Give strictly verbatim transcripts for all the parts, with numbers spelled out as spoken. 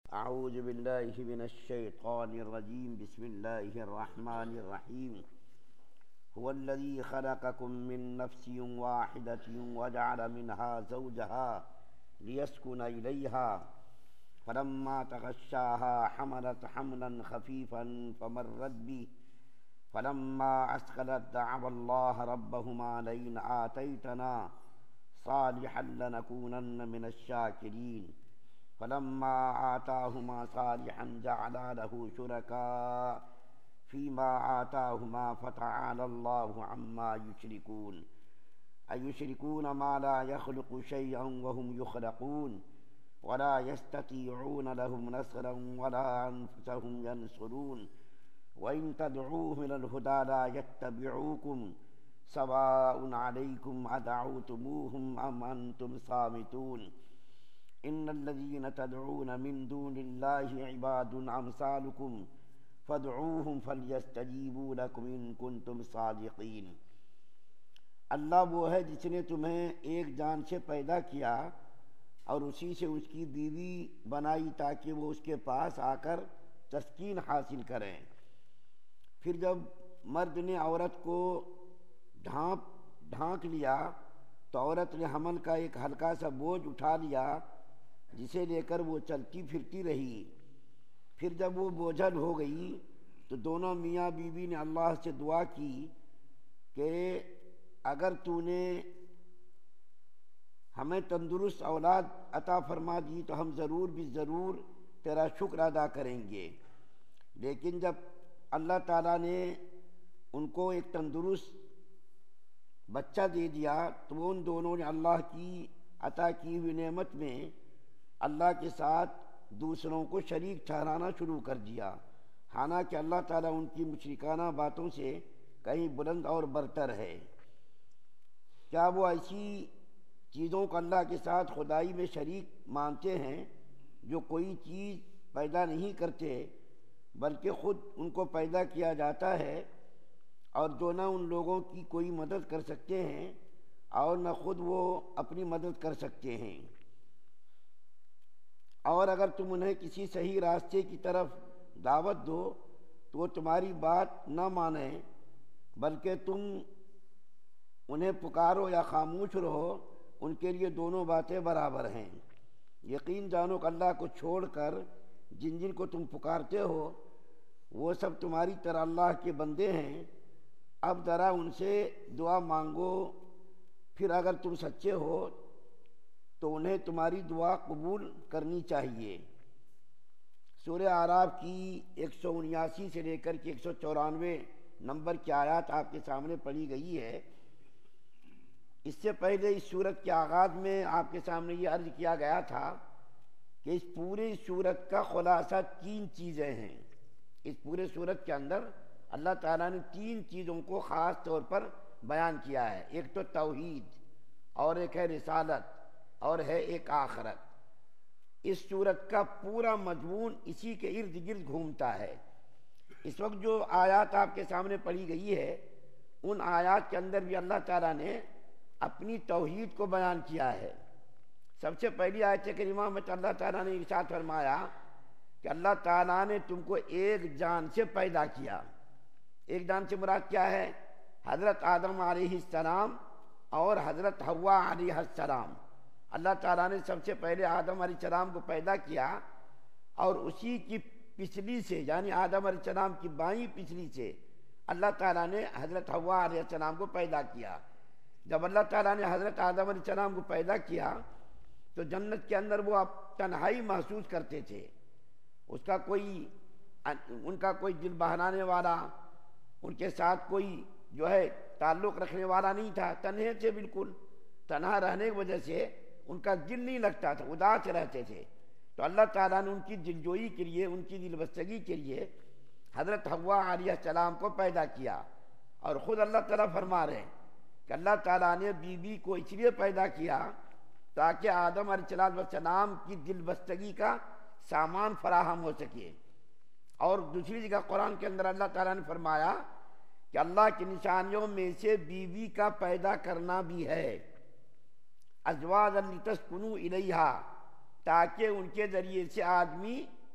أعوذ بالله من الشيطان الرجيم. بسم الله الرحمن الرحيم. هو الذي خلقكم من نفس واحدة وجعل منها زوجها ليسكن إليها فلما تغشاها حملت حملا خفيفا فمرت به فلما أثقلت دعوا الله ربهما لئن آتيتنا صالحا لنكونن من الشاكرين فلما آتاهما صالحا جعلا له شركاء فيما آتاهما فتعالى الله عما يشركون أيشركون ما لا يخلق شيئا وهم يخلقون ولا يستطيعون لهم نصرا ولا أنفسهم ينصرون وإن تدعوهم إلى الهدى لا يتبعوكم سواء عليكم أدعوتموهم أم أنتم صامتون إن الذين تدعون من دون الله عباد أمثالكم فادعوهم فليستجيبوا لكم إن كنتم صادقين. اللہ وہ ہے جس نے تمہیں ایک جان سے پیدا کیا اور اسی سے اس کی بیوی بنائی تاکہ وہ اس کے پاس آ کر تسکین حاصل کریں. پھر جب مرد نے عورت کو ڈھانپ ڈھانک لیا تو عورت نے حمل کا ایک ہلکا سا بوجھ اٹھا لیا جسے لے کر وہ چلتی پھرتی رہی. پھر جب وہ بوجھل ہو گئی تو دونوں میاں بیوی نے اللہ سے دعا کی کہ اگر تو نے ہمیں تندرست اولاد عطا فرما دی تو ہم ضرور بھی ضرور تیرا شکر ادا کریں گے. لیکن جب اللہ تعالیٰ نے ان کو ایک تندرست بچہ دے دیا تو ان دونوں نے اللہ کی عطا کی ہوئی نعمت میں اللہ کے ساتھ دوسروں کو شریک ٹھہرانا شروع کر دیا، حالانکہ اللہ تعالیٰ ان کی مشرکانہ باتوں سے کہیں بلند اور برتر ہے. کیا وہ ایسی چیزوں کو اللہ کے ساتھ خدائی میں شریک مانتے ہیں جو کوئی چیز پیدا نہیں کرتے بلکہ خود ان کو پیدا کیا جاتا ہے، اور جو نہ ان لوگوں کی کوئی مدد کر سکتے ہیں اور نہ خود وہ اپنی مدد کر سکتے ہیں. اور اگر تم انہیں کسی صحیح راستے کی طرف دعوت دو تو وہ تمہاری بات نہ مانیں، بلکہ تم انہیں پکارو یا خاموش رہو، ان کے لیے دونوں باتیں برابر ہیں. یقین جانو کہ اللہ کو چھوڑ کر جن جن کو تم پکارتے ہو وہ سب تمہاری طرح اللہ کے بندے ہیں. اب ذرا ان سے دعا مانگو، پھر اگر تم سچے ہو تو انہیں تمہاری دعا قبول کرنی چاہیے. سورہ اعراف کی ایک سو انیاسی سے لے کر کے ایک سو چورانوے نمبر کی آیات آپ کے سامنے پڑھی گئی ہے. اس سے پہلے اس سورت کے آغاز میں آپ کے سامنے یہ عرض کیا گیا تھا کہ اس پورے سورت کا خلاصہ تین چیزیں ہیں. اس پورے سورت کے اندر اللہ تعالیٰ نے تین چیزوں کو خاص طور پر بیان کیا ہے. ایک تو توحید، اور ایک ہے رسالت، اور ہے ایک آخرت. اس سورت کا پورا مضمون اسی کے ارد گرد گھومتا ہے. اس وقت جو آیات آپ کے سامنے پڑھی گئی ہے ان آیات کے اندر بھی اللہ تعالیٰ نے اپنی توحید کو بیان کیا ہے. سب سے پہلی آیت کریمہ میں تو اللہ تعالیٰ نے ارشاد فرمایا کہ اللہ تعالیٰ نے تم کو ایک جان سے پیدا کیا. ایک جان سے مراد کیا ہے؟ حضرت آدم علیہ السلام اور حضرت حوا علیہ السلام. اللہ تعالیٰ نے سب سے پہلے آدم علیہ السلام کو پیدا کیا اور اسی کی پچھلی سے یعنی آدم علیہ السلام کی بائیں پچھلی سے اللہ تعالیٰ نے حضرت حوا علیہ السلام کو پیدا کیا. جب اللہ تعالیٰ نے حضرت آدم علیہ السلام کو پیدا کیا تو جنت کے اندر وہ اب تنہائی محسوس کرتے تھے. اس کا کوئی ان کا کوئی دل بہلانے والا، ان کے ساتھ کوئی جو ہے تعلق رکھنے والا نہیں تھا. تنہے تھے، بالکل تنہا رہنے کی وجہ سے ان کا دل نہیں لگتا تھا، اداس رہتے تھے. تو اللہ تعالیٰ نے ان کی دلجوئی کے لیے، ان کی دل بستگی کے لیے حضرت حوا علیہ السلام کو پیدا کیا. اور خود اللہ تعالیٰ فرما رہے ہیں کہ اللہ تعالیٰ نے بی بی کو اس لیے پیدا کیا تاکہ آدم علیہ السلام کی دل بستگی کا سامان فراہم ہو سکے. اور دوسری جگہ قرآن کے اندر اللہ تعالیٰ نے فرمایا کہ اللہ کی نشانیوں میں سے بیوی کا پیدا کرنا بھی ہے، ازواجا لتسکنوا الیہا، تاکہ ان کے ذریعے سے آدمی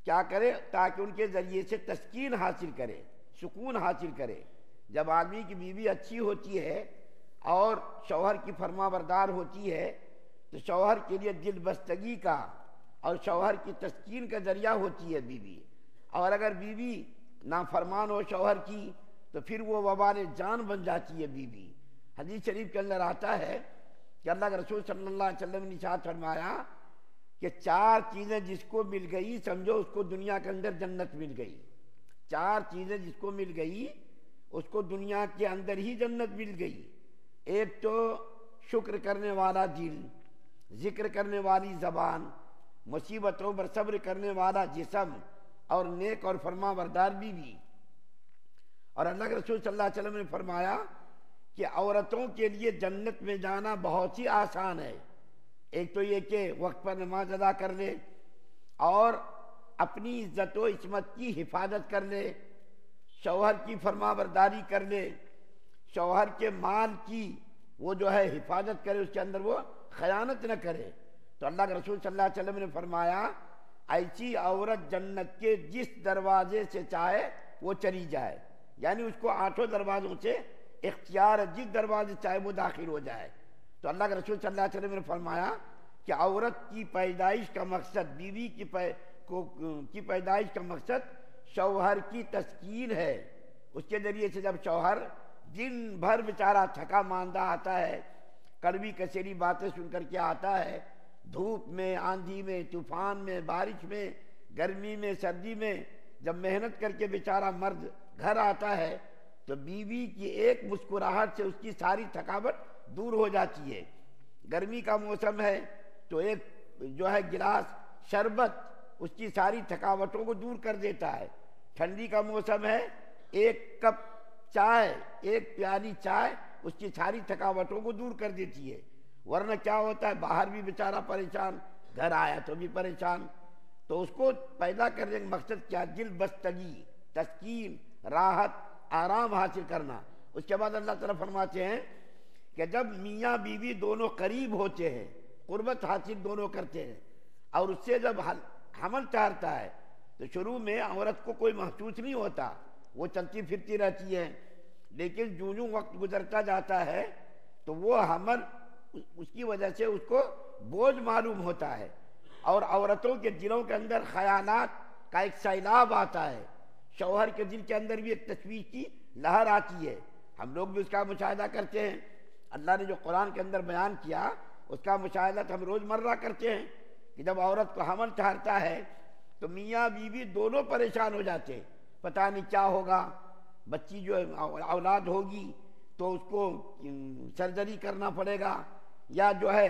کیا کرے؟ تاکہ ان کے ذریعے سے تسکین حاصل کرے، سکون حاصل کرے۔ جب آدمی کی بیوی اچھی ہوتی ہے اور شوہر کی فرما بردار ہوتی ہے تو شوہر کے لیے دل بستگی کا اور شوہر کی تسکین کا ذریعہ ہوتی ہے بیوی۔ اور اگر بیوی نافرمان ہو شوہر کی تو پھر وہ وبال جان بن جاتی ہے بیوی۔ حدیث شریف کے اندر آتا ہے کہ اللہ کے رسول صلی اللہ علیہ وسلم نے ارشاد فرمایا کہ چار چیزیں جس کو مل گئی سمجھو اس کو دنیا کے اندر جنت مل گئی۔ چار چیزیں جس کو مل گئی اس کو دنیا کے اندر ہی جنت مل گئی۔ ایک تو شکر کرنے والا دل، ذکر کرنے والی زبان، مصیبتوں پر صبر کرنے والا جسم، اور نیک اور فرما بردار بیوی۔ اور اللہ کے رسول صلی اللہ علیہ وسلم نے فرمایا کہ عورتوں کے لیے جنت میں جانا بہت ہی آسان ہے۔ ایک تو یہ کہ وقت پر نماز ادا کر لے اور اپنی عزت و عصمت کی حفاظت کر لے، شوہر کی فرما برداری کر لے، شوہر کے مال کی وہ جو ہے حفاظت کرے، اس کے اندر وہ خیانت نہ کرے۔ تو اللہ کے رسول صلی اللہ علیہ وسلم نے فرمایا ایسی عورت جنت کے جس دروازے سے چاہے وہ چلی جائے، یعنی اس کو آٹھوں دروازوں سے اختیار ہے، جس دروازے چاہے وہ داخل ہو جائے۔ تو اللہ کے رسول صلی اللہ علیہ وسلم نے فرمایا کہ عورت کی پیدائش کا مقصد، بیوی کی پی... کو... کی پیدائش کا مقصد شوہر کی تسکین ہے۔ اس کے ذریعے سے جب شوہر دن بھر بیچارہ تھکا ماندہ آتا ہے، کڑوی کسیری باتیں سن کر کے آتا ہے، دھوپ میں، آندھی میں، طوفان میں، بارش میں، گرمی میں، سردی میں جب محنت کر کے بیچارہ مرد گھر آتا ہے تو بیوی کی ایک مسکراہٹ سے اس کی ساری تھکاوٹ دور ہو جاتی ہے۔ گرمی کا موسم ہے تو ایک جو ہے گلاس شربت اس کی ساری تھکاوٹوں کو دور کر دیتا ہے۔ ٹھنڈی کا موسم ہے، ایک کپ چائے، ایک پیالی چائے اس کی ساری تھکاوٹوں کو دور کر دیتی ہے۔ ورنہ کیا ہوتا ہے، باہر بھی بیچارہ پریشان، گھر آیا تو بھی پریشان۔ تو اس کو پیدا کرنے کا مقصد کیا؟ دل بستگی، تسکین، راحت، آرام حاصل کرنا۔ اس کے بعد اللہ تعالیٰ فرماتے ہیں کہ جب میاں بیوی دونوں قریب ہوتے ہیں، قربت حاصل دونوں کرتے ہیں، اور اس سے جب حمل ٹھہرتا ہے تو شروع میں عورت کو کوئی محسوس نہیں ہوتا، وہ چلتی پھرتی رہتی ہے، لیکن جو جو وقت گزرتا جاتا ہے تو وہ حمل اس کی وجہ سے اس کو بوجھ معلوم ہوتا ہے، اور عورتوں کے دلوں کے اندر خیالات کا ایک سیلاب آتا ہے۔ شوہر کے دل کے اندر بھی ایک تشویش کی لہر آتی ہے۔ ہم لوگ بھی اس کا مشاہدہ کرتے ہیں۔ اللہ نے جو قرآن کے اندر بیان کیا اس کا مشاہدہ ہم روز مرہ کرتے ہیں کہ جب عورت کو حمل ٹھہرتا ہے تو میاں بیوی دونوں پریشان ہو جاتے ہیں، پتہ نہیں کیا ہوگا، بچی جو اولاد ہوگی تو اس کو سرجری کرنا پڑے گا یا جو ہے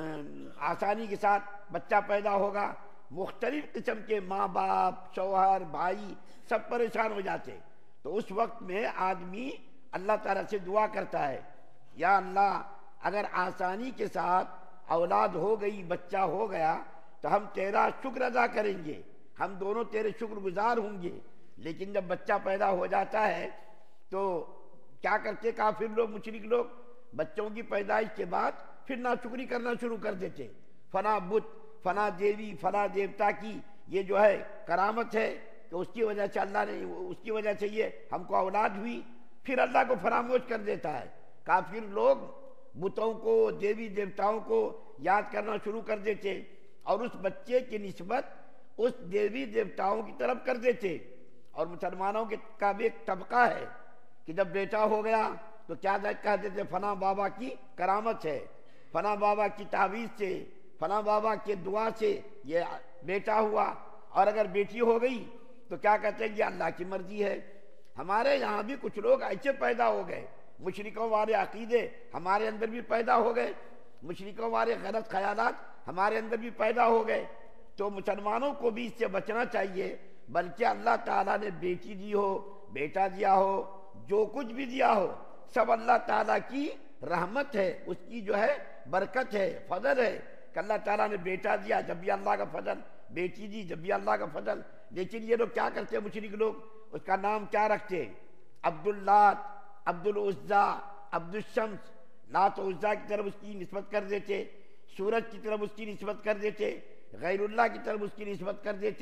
آسانی کے ساتھ بچہ پیدا ہوگا۔ مختلف قسم کے ماں باپ، شوہر، بھائی سب پریشان ہو جاتے۔ تو اس وقت میں آدمی اللہ تعالیٰ سے دعا کرتا ہے، یا اللہ اگر آسانی کے ساتھ اولاد ہو گئی، بچہ ہو گیا تو ہم تیرا شکر ادا کریں گے، ہم دونوں تیرے شکر گزار ہوں گے۔ لیکن جب بچہ پیدا ہو جاتا ہے تو کیا کرتے کافر لوگ، مشرک لوگ؟ بچوں کی پیدائش کے بعد پھر ناشکری کرنا شروع کر دیتے، فلاں بت، فلاں دیوی، فلاں دیوتا کی یہ جو ہے کرامت ہے کہ اس کی وجہ سے اللہ نے، اس کی وجہ سے یہ ہم کو اولاد ہوئی، پھر اللہ کو فراموش کر دیتا ہے۔ کافر لوگ بتوں کو، دیوی دیوتاؤں کو یاد کرنا شروع کر دیتے اور اس بچے کی نسبت اس دیوی دیوتاؤں کی طرف کر دیتے۔ اور مسلمانوں کے کا بھی ایک طبقہ ہے کہ جب بیٹا ہو گیا تو کیا کہہ دیتے، فلاں بابا کی کرامت ہے، فلاں بابا کی تعویذ سے، فلاں بابا کے دعا سے یہ بیٹا ہوا، اور اگر بیٹی ہو گئی تو کیا کہتے ہیں کہ اللہ کی مرضی ہے۔ ہمارے یہاں بھی کچھ لوگ ایسے پیدا ہو گئے، مشرکوں والے عقیدے ہمارے اندر بھی پیدا ہو گئے، مشرکوں والے غلط خیالات ہمارے اندر بھی پیدا ہو گئے۔ تو مسلمانوں کو بھی اس سے بچنا چاہیے، بلکہ اللہ تعالیٰ نے بیٹی دی ہو، بیٹا دیا ہو، جو کچھ بھی دیا ہو سب اللہ تعالیٰ کی رحمت ہے، اس کی جو ہے برکت ہے، فضل ہے کہ اللہ تعالیٰ نے بیٹا دیا جب بھی اللہ کا فضل، بیٹی دی جب بھی اللہ کا فضل۔ لیکن یہ لوگ کیا کرتے ہیں، مشرک لوگ اس کا نام کیا رکھتے ہیں، عبداللات، عبدالعزیٰ، عبدالشمس، لات و عزیٰ کی طرف اس کی نسبت کر دیتے، سورج کی طرف اس کی نسبت کر دیتے، غیر اللہ کی طرف اس کی نسبت کر دیتے۔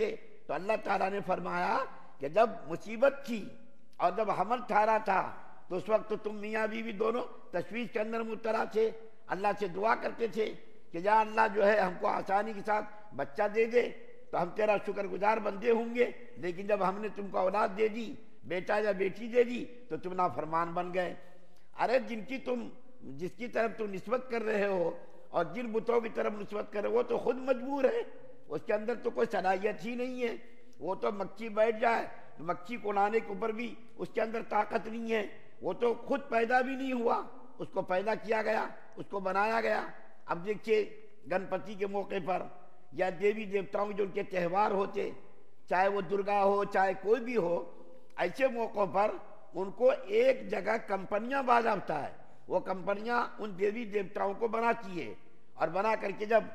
تو اللہ تعالیٰ نے فرمایا کہ جب مصیبت تھی اور جب حمل ٹھہرا تھا تو اس وقت تو تم میاں بیوی دونوں تشویش کے اندر مبتلا تھے، اللہ سے دعا کرتے تھے کہ یا اللہ جو ہے ہم کو آسانی کے ساتھ بچہ دے دے تو ہم تیرا شکر گزار بندے ہوں گے، لیکن جب ہم نے تم کو اولاد دے دی، بیٹا یا بیٹی دے دی، تو تم نافرمان بن گئے۔ ارے جن کی تم جس کی طرف تم نسبت کر رہے ہو اور جن بتوں کی طرف نسبت کر رہے ہو وہ تو خود مجبور ہے، اس کے اندر تو کوئی صلاحیت ہی نہیں ہے۔ وہ تو مکھی بیٹھ جائے تو مکھی کو لانے کے اوپر بھی اس کے اندر طاقت نہیں ہے، وہ تو خود پیدا بھی نہیں ہوا، اس کو پیدا کیا گیا، اس کو بنایا گیا۔ اب دیکھیے گنپتی کے موقع پر یا دیوی دیوتاؤں جو ان کے تہوار ہوتے، چاہے وہ درگا ہو چاہے کوئی بھی ہو، ایسے موقعوں پر ان کو ایک جگہ کمپنیاں باضابطہ ہے، وہ کمپنیاں ان دیوی دیوتاؤں کو بناتی ہے، اور بنا کر کے جب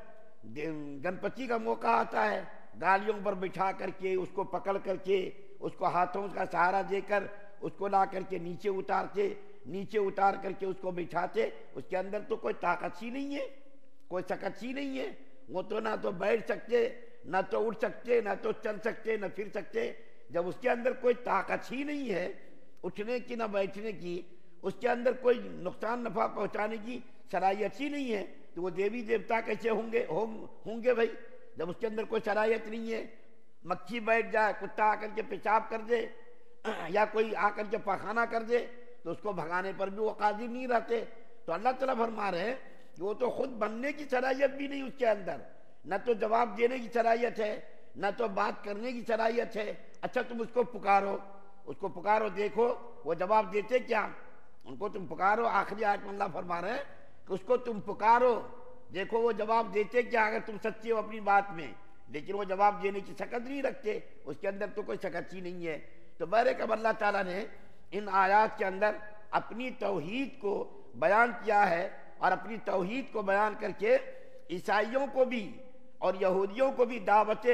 گنپتی کا موقع آتا ہے گالیوں پر بٹھا کر کے اس کو پکڑ کر کے اس کو ہاتھوں کا سہارا دے کر اس کو لا کر کے نیچے اتارتے، نیچے اتار کر کے اس کو بٹھاتے، اس کے اندر تو کوئی طاقت ہی نہیں ہے، کوئی سکت ہی نہیں ہے، وہ تو نہ تو بیٹھ سکتے، نہ تو اٹھ سکتے، نہ تو چل سکتے، نہ پھر سکتے۔ جب اس کے اندر کوئی طاقت ہی نہیں ہے اٹھنے کی نہ بیٹھنے کی، اس کے اندر کوئی نقصان نفع پہنچانے کی صلاحیت ہی نہیں ہے، تو وہ دیوی دیوتا کیسے ہوں گے ہوں گے بھائی؟ جب اس کے اندر کوئی صلاحیت نہیں ہے، مکھی بیٹھ جائے، کتا آ کر کے پیشاب کر دے یا کوئی آ کر کے پاخانہ کر دے تو اس کو بھگانے پر بھی وہ قادر نہیں رہتے۔ تو اللہ تعالیٰ فرما رہے ہیں کہ وہ تو خود بننے کی صلاحیت بھی نہیں اس کے اندر، نہ تو جواب دینے کی صلاحیت ہے، نہ تو بات کرنے کی صلاحیت ہے۔ اچھا تم اس کو پکارو، اس کو پکارو، دیکھو وہ جواب دیتے کیا؟ ان کو تم پکارو، آخری آیت میں اللہ فرما رہے ہیں کہ اس کو تم پکارو، دیکھو وہ جواب دیتے کیا اگر تم سچے ہو اپنی بات میں، لیکن وہ جواب دینے کی سکت نہیں رکھتے، اس کے اندر تو کوئی سکت ہی نہیں ہے۔ تو بہرکیف اللہ تعالیٰ نے ان آیات کے اندر اپنی توحید کو بیان کیا ہے، اور اپنی توحید کو بیان کر کے عیسائیوں کو بھی اور یہودیوں کو بھی دعوت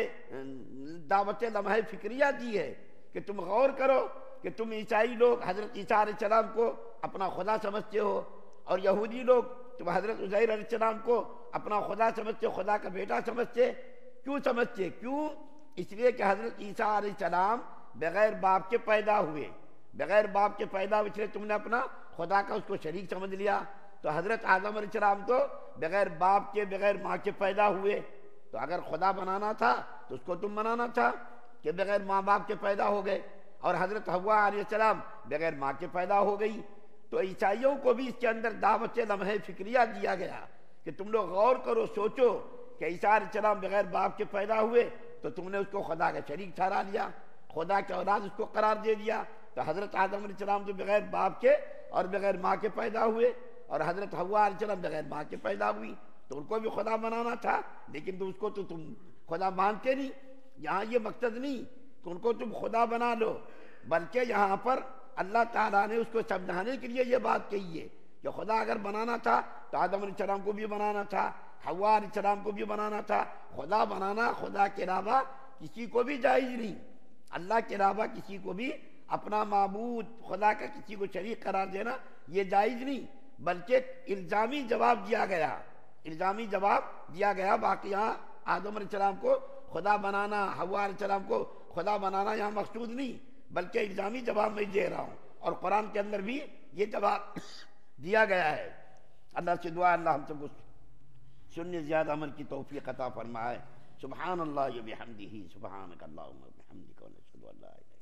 دعوت لمحہ فکریہ دی ہے کہ تم غور کرو کہ تم عیسائی لوگ حضرت عیسیٰ علیہ السلام کو اپنا خدا سمجھتے ہو، اور یہودی لوگ تم حضرت عزیر علیہ السلام کو اپنا خدا سمجھتے، خدا کا بیٹا سمجھتے۔ کیوں سمجھتے؟ کیوں؟ اس لیے کہ حضرت عیسیٰ علیہ السلام بغیر باپ کے پیدا ہوئے، بغیر باپ کے پیدا ہوئے، اس لیے تم نے اپنا خدا کا اس کو شریک سمجھ لیا۔ تو حضرت آدم علیہ السلام تو بغیر باپ کے بغیر ماں کے پیدا ہوئے، تو اگر خدا بنانا تھا تو اس کو تم بنانا تھا کہ بغیر ماں باپ کے پیدا ہو گئے، اور حضرت حوا علیہ السلام بغیر ماں کے پیدا ہو گئی۔ تو عیسائیوں کو بھی اس کے اندر دعوت لمحہ فکریہ دیا گیا کہ تم لوگ غور کرو، سوچو کہ عیسیٰ علیہ السلام بغیر باپ کے پیدا ہوئے تو تم نے اس کو خدا کا شریک ٹھہرا لیا، خدا کے اولاد اس کو قرار دے دیا۔ تو حضرت آدم علیہ السلام تو بغیر باپ کے اور بغیر ماں کے پیدا ہوئے، اور حضرت حوا علیہ السلام بغیر ماں کے پیدا ہوئی، تو ان کو بھی خدا بنانا تھا، لیکن تو اس کو تو تم خدا مانتے نہیں۔ یہاں یہ مقصد نہیں کہ ان کو تم خدا بنا لو، بلکہ یہاں پر اللہ تعالیٰ نے اس کو سمجھانے کے لیے یہ بات کہی ہے کہ خدا اگر بنانا تھا تو آدم علیہ السلام کو بھی بنانا تھا، حوا علیہ السلام کو بھی بنانا تھا۔ خدا بنانا خدا کے علاوہ کسی کو بھی جائز نہیں، اللہ کے علاوہ کسی کو بھی اپنا معبود خدا کا کسی کو شریک قرار دینا یہ جائز نہیں، بلکہ الزامی جواب دیا گیا، الزامی جواب دیا گیا۔ باقی یہاں آدم علیہ السلام کو خدا بنانا، حوا علیہ السلام کو خدا بنانا یہاں مقصود نہیں، بلکہ الزامی جواب میں دے رہا ہوں، اور قرآن کے اندر بھی یہ جواب دیا گیا ہے۔ اللہ سے دعا اللہ ہم سب کو سننے زیادہ عمل کی توفیق عطا فرمائے۔ سبحان اللہ و بحمدہ، سبحانک اللہم و بحمدک، ونشہد ان لا الہ الا انت۔